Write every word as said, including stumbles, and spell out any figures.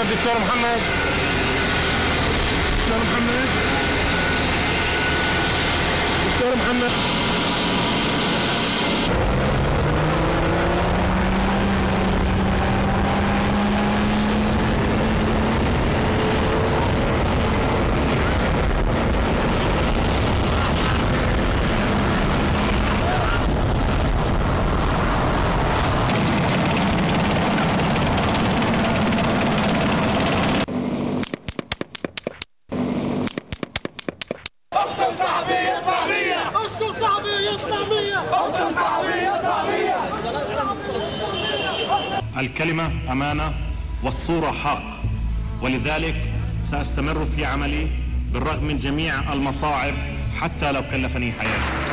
دكتور محمد. دكتور محمد. دكتور محمد. الكلمة أمانة والصورة حق، ولذلك سأستمر في عملي بالرغم من جميع المصاعب حتى لو كلفني حياتي.